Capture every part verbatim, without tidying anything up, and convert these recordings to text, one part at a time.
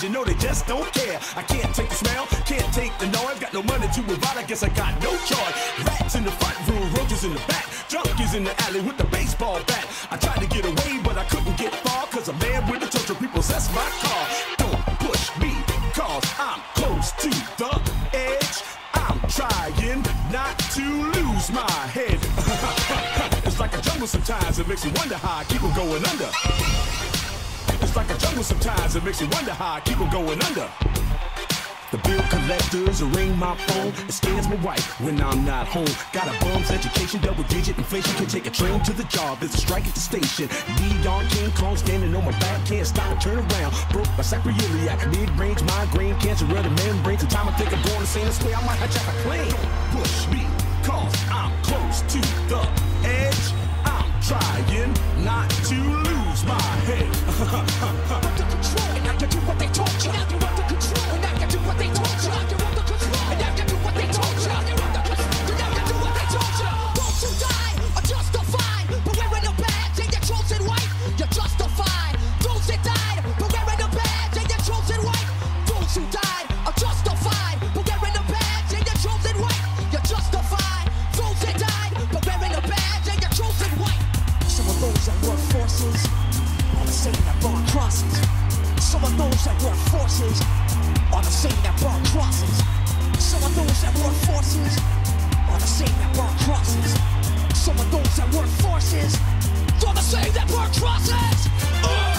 you know they just don't care. I can't take the smell, can't take the noise. Got no money to provide, I guess I got no choice. Rats in the front room, roaches in the back, junkies in the alley with the baseball bat. I tried to get away, but I couldn't get far, cause a man with a touch of repossessed my car. Don't push me, cause I'm close to the edge. I'm trying not to lose my head. It's like a jungle sometimes, it makes you wonder how I keep on going under. It's like a jungle sometimes, it makes you wonder how I keep on going under. The bill collectors ring my phone. It scares my wife when I'm not home. Got a bum's education, double digit inflation. Can take a train to the job, there's a strike at the station. Neon King Kong standing on my back, can't stop or turn around. Broke by sacroiliac, mid-range migraine, cancer of the membranes. The time I think I'm going insane, I swear I might hijack a plane. Don't push me, cause I'm close to the edge. I'm trying not to lose my head. Under control, and I can do what they told you. Now you're under control, and I can do what they told you. Now you're under control, and I can do what they told you. Now you're under control, and I can do what they told you. Those who die are justified, but wearing a badge and you're chosen white. You're justified. Those that died, but wearing a badge and you're chosen white. Those who died are justified, but wearing a badge and you're chosen white. You're justified. Those that died, but wearing a badge and you're chosen white. Some of those that work forces are the same that burn crosses. Some of those that work forces are the same that burn crosses. Some of those that work forces are the same that burn crosses. Some of those that work forces are the same that burn crosses. Uh!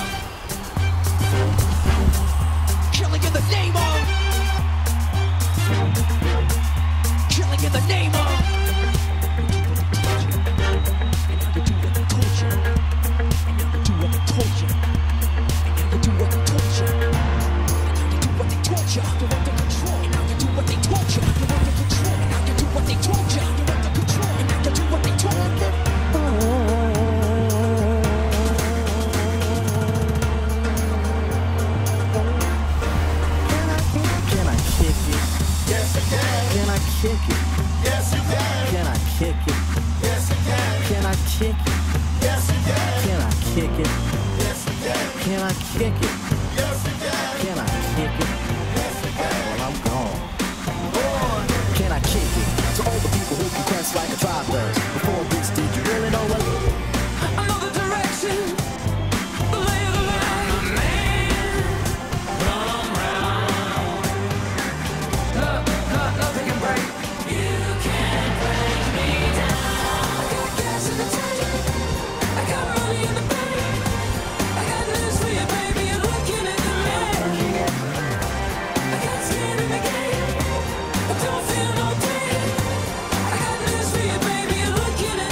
Killing in the name of. Killing in the name of. Don't feel no pain. I got news for you, baby. You're looking at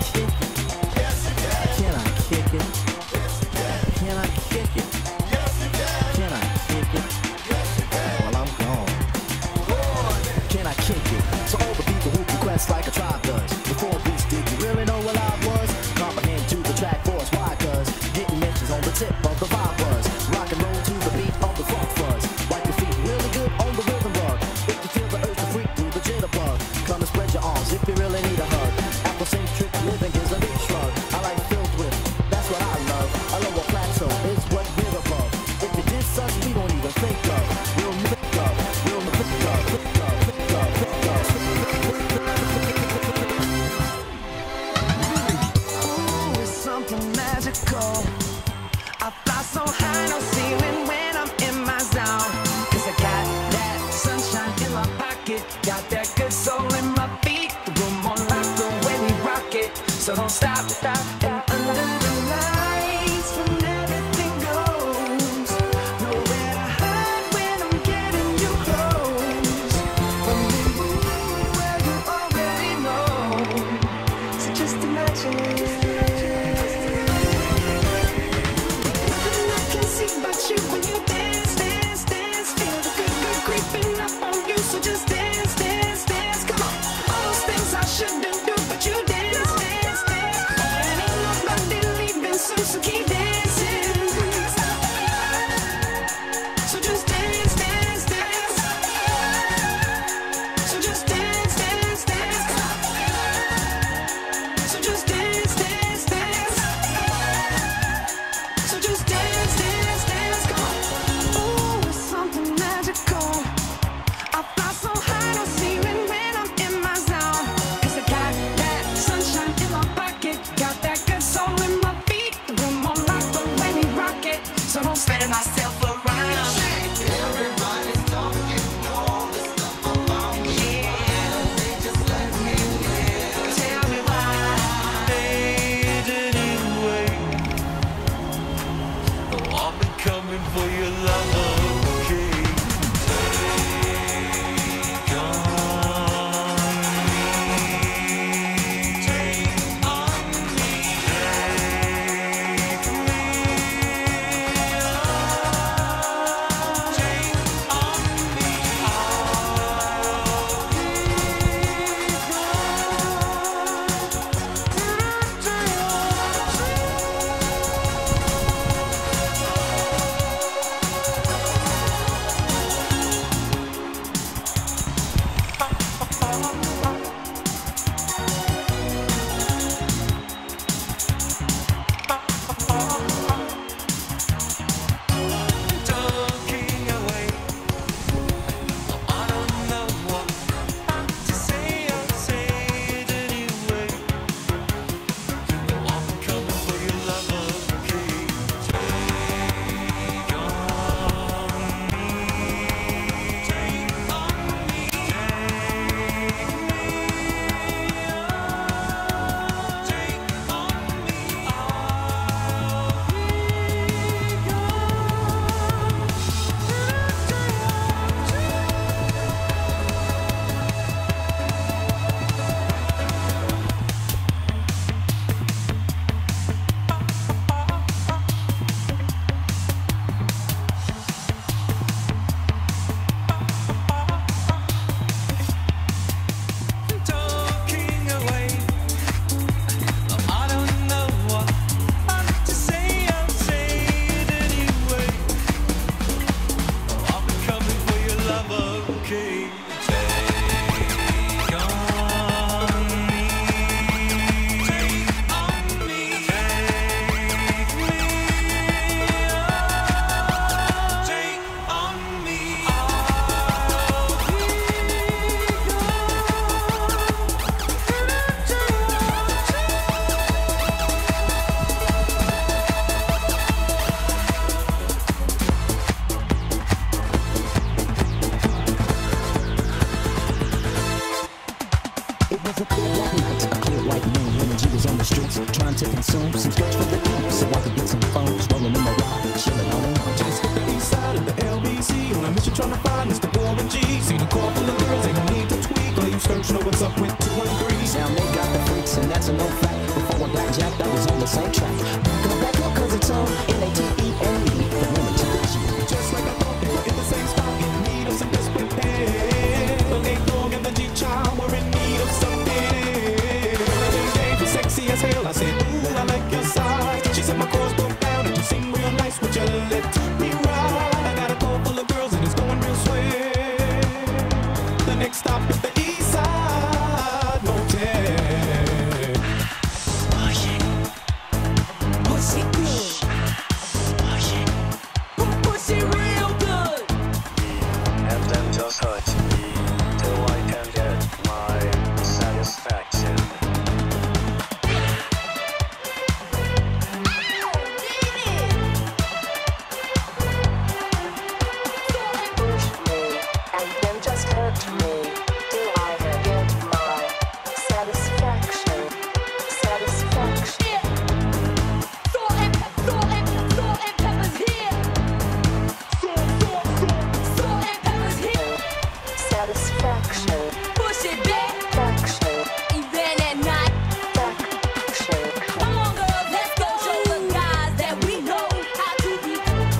kick it? Yes, you can. Can I kick it? Yes, you can. Can I kick it? Yes, you can. Can I kick it? Yes, you can. Well, I'm gone. Go on then. Can I kick it? To all the people who request like a tribe does. Before this, did you really know what I was? Comprehend to the track force, why? Cause getting mentions on the tip of the vibe was. Rock and roll to the beat of the funk fuzz. Wipe your feet really good on the rhythm rug. If you feel the urge to freak through the jitterbug, come and spread your arms if you really need a hug. Afro-centric living is a big shrug. I like filled with, that's what I love. A lower plateau is what we're above. If you diss us, we don't even think of. We'll pick up, we'll pick up, pick up, pick up, pick up. Ooh, it's something magical. I fly so high, no ceiling when I'm in my zone. Cause I got that sunshine in my pocket, got that good soul in my feet. The room on lock the way we rock it. So don't stop, stop, stop. And under the lights, when everything goes, nowhere to hide when I'm getting you close. When we move where you already know, so just imagine it. But you when you dance, dance, dance, feel the good, good creeping up on you. So just dance, dance, dance. Come on, all those things I shouldn't do, but you dance, dance, dance. And ain't nobody leaving soon, so keep dancing. So just dance, dance, dance. So just dance, dance, dance. So just dance, dance, dance. So just dance, dance, dance, come on. Ooh, it's something magical. I fly so high, no ceiling when I'm in my zone. Cause I got that sunshine in my pocket, got that good soul in my feet. The room on lock the way we rock it. So don't spin myself around. Everybody's talking all this stuff about me. Yeah. They just let me live. Tell me why. Anyway, oh, I've been coming for your love, okay? Take on me, take on me, take me, oh, take on me, talking away. I don't know what to say. I'll say it anyway. Oh, I'm coming for your love, okay? Take on me, take on me, take me, oh, take on me, talking away. I don't know what to say. I'll say it anyway. I'll be coming for your love, okay? Take on me, take on me, take me, oh, take on me, It was a clear black night, a clear white moon when G was on the streets trying to consume some sketch for the people so I could get some phones rolling in my ride, chilling on the Just hit the east side of the L B C. On a mission trying to find Mister wonky. See the call from the girls, ain't no need to tweak. All you search know what's up with two one three. Sound they got the freaks and that's a no fact. the same track. Come back up, cause it's on N A T E N E, the woman to the G. Just like I thought, they were in the same spot, in need of some desperate help. But they dog and the G-child were in need of something. They were sexy as hell. I said, ooh, I like your size. She said my chords broke down and you sing real nice. Would you let me ride? I got a car full of girls and it's going real swell. The next stop is the East Side Motel. Push it. Push it good. Push it. Push it real good. And then just hurt me till I can get my satisfaction. Push me, and then just hurt me till I can get my satisfaction. Satisfaction. Salt and pep- salt and- salt and pepper's here. Salt, salt, salt, salt and pepper's here. Satisfaction. Push it back, Faction. even at night. Faction. Come on, girls, let's go. Show the guys that we know how to be.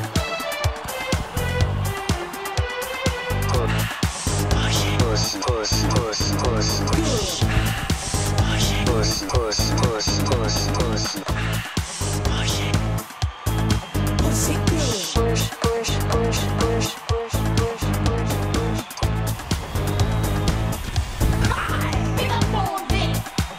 Push, push, push, push, push. Push, push, push, push, push. Push it good. Push, push, push, push, push, push, push, push. Pick up on this.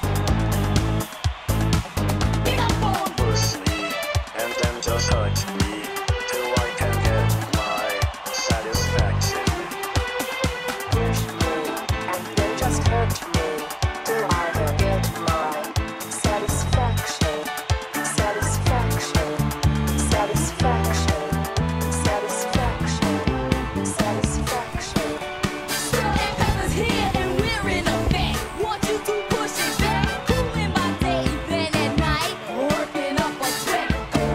Pick up on Push me, and then just hurt me till I can get my satisfaction. Push me, and then just hurt me till I can get my satisfaction. Satisfaction. Satisfaction. Satisfaction. Satisfaction. Salt and pepper's here and we're in effect. Want you to push it back. Cooling my day, even at night. Working up a sweat.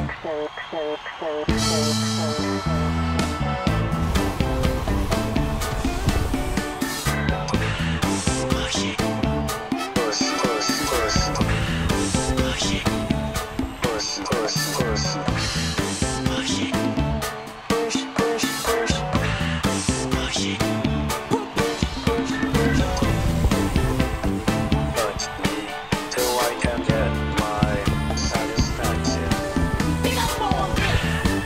Push it. Push, push, push. Push it. Push, push, push. Push it. Push, push, push. Push it. Hurt me till I can get my satisfaction. Pick up on this.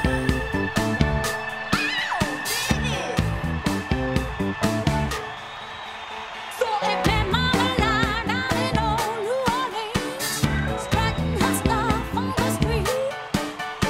Salt and pepper, mama line down in old New Orleans. Strutting her stuff on the street.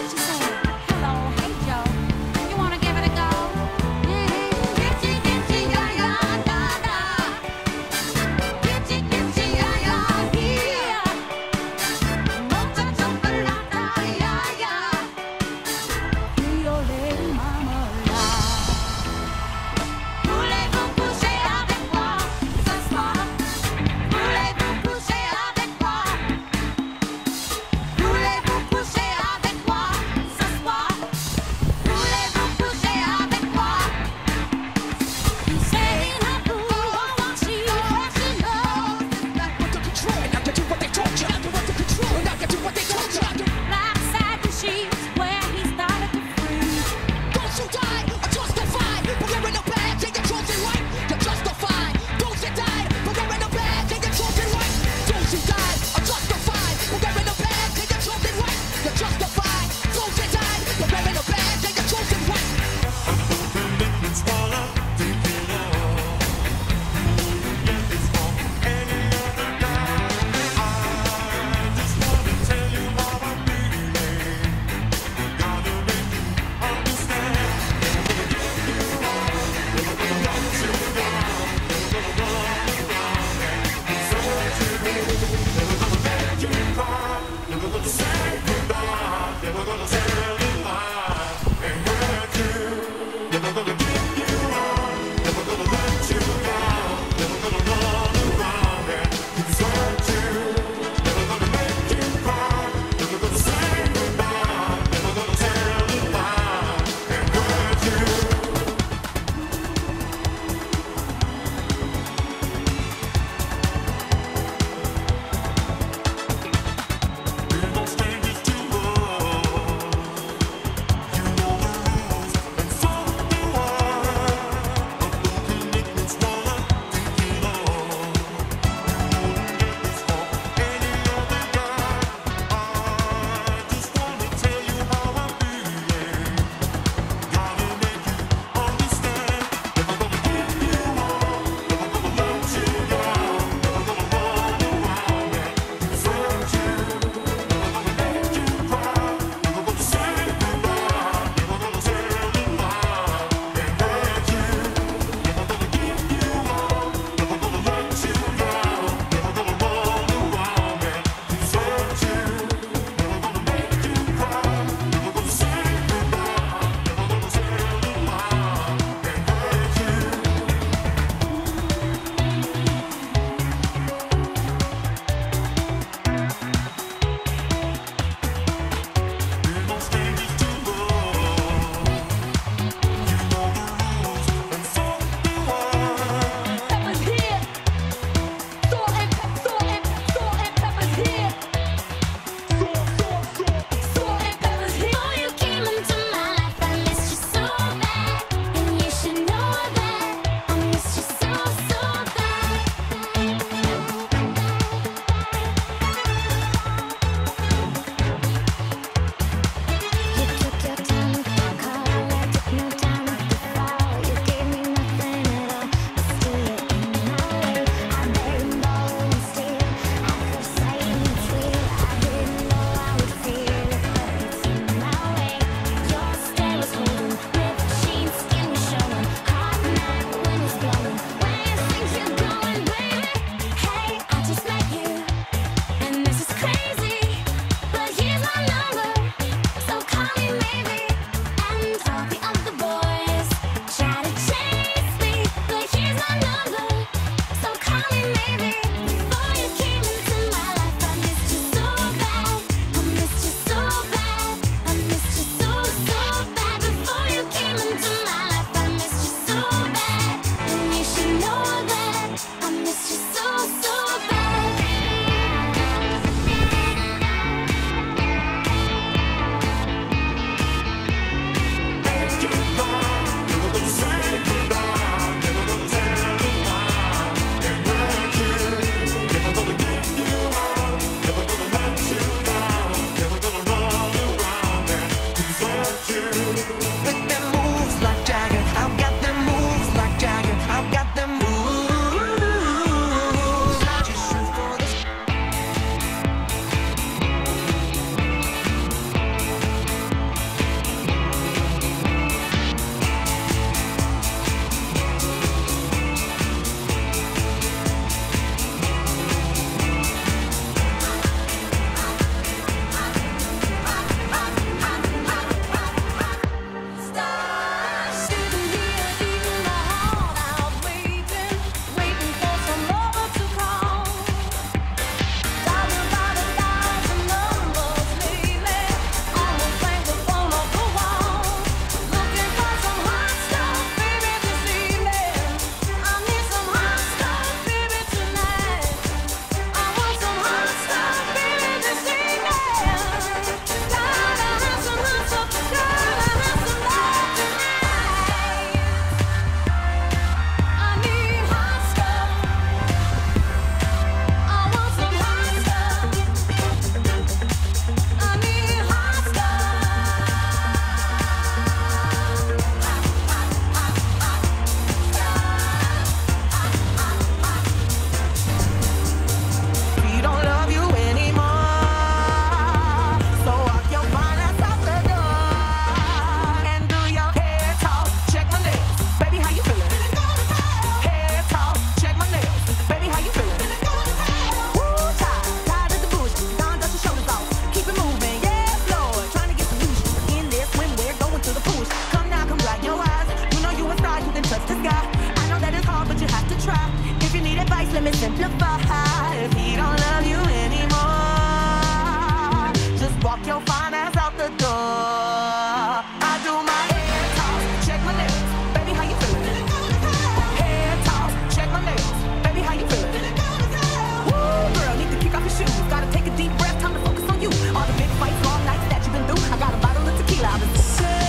walk your fine ass out the door. I do my head toss, check my nails. Baby, how you feeling? Head toss, check my nails. Baby, how you feeling? Woo, girl, need to kick off your shoes. Gotta take a deep breath, time to focus on you. All the big fights, long nights that you've been through. I got a bottle of tequila. I've been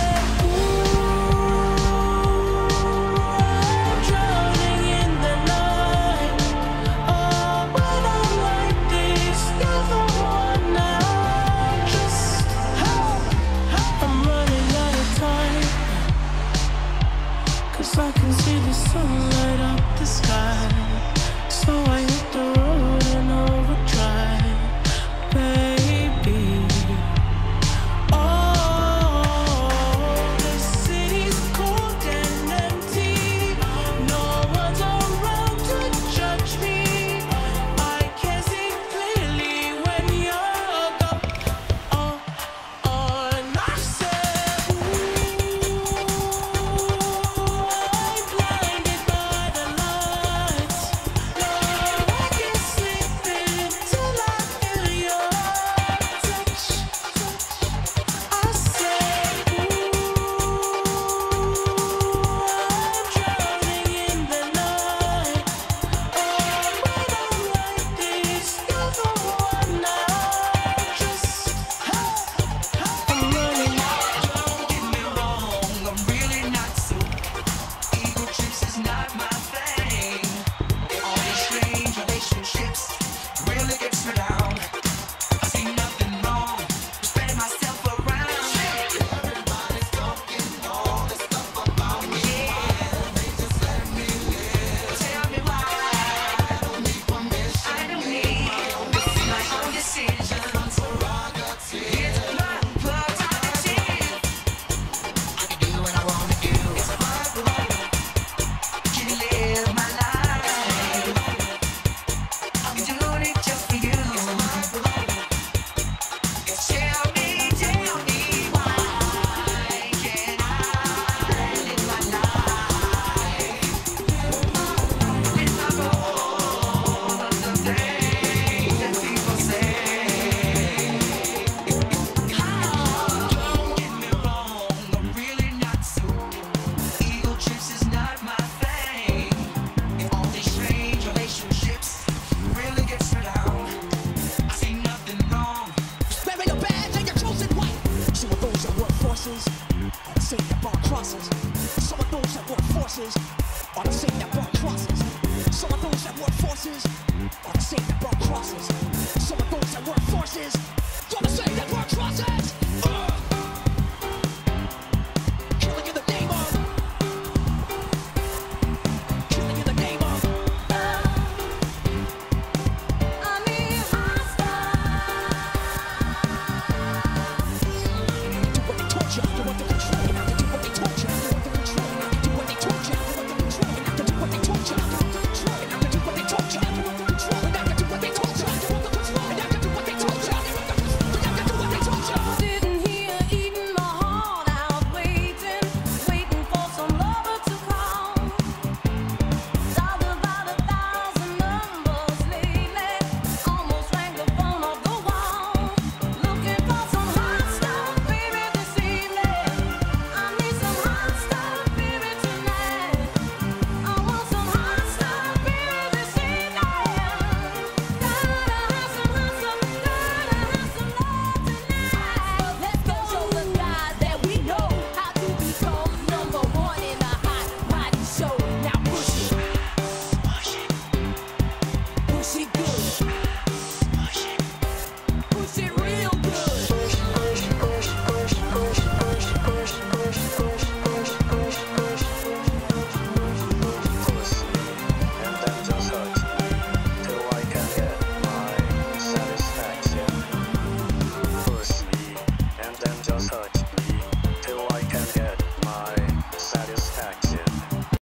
I can see the sun light up the sky, so I hit the road and overdrive, baby. Oh, the city's cold and empty. No one's around to judge me. I can see clearly when you're gone. Oh, oh, and I said, some of those that work forces are the same that burn crosses. Some of those that work forces are the same that burn crosses. Some of those that work forces are the same that burn crosses.